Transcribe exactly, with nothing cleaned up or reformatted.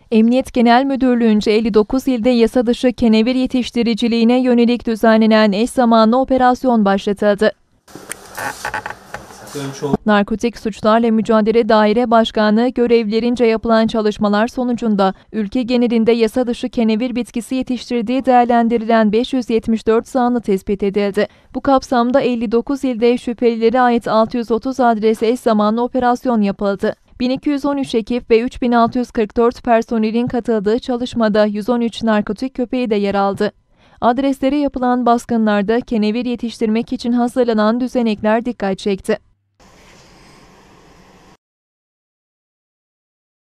Emniyet Genel Müdürlüğü'nce elli dokuz ilde yasa dışı kenevir yetiştiriciliğine yönelik düzenlenen eş zamanlı operasyon başlatıldı. Narkotik Suçlarla Mücadele Daire Başkanlığı görevlilerince yapılan çalışmalar sonucunda ülke genelinde yasa dışı kenevir bitkisi yetiştirdiği değerlendirilen beş yüz yetmiş dört zanlı tespit edildi. Bu kapsamda elli dokuz ilde şüphelilere ait altı yüz otuz adrese eş zamanlı operasyon yapıldı. bin iki yüz on üç ekip ve üç bin altı yüz kırk dört personelin katıldığı çalışmada yüz on üç narkotik köpeği de yer aldı. Adreslere yapılan baskınlarda kenevir yetiştirmek için hazırlanan düzenekler dikkat çekti.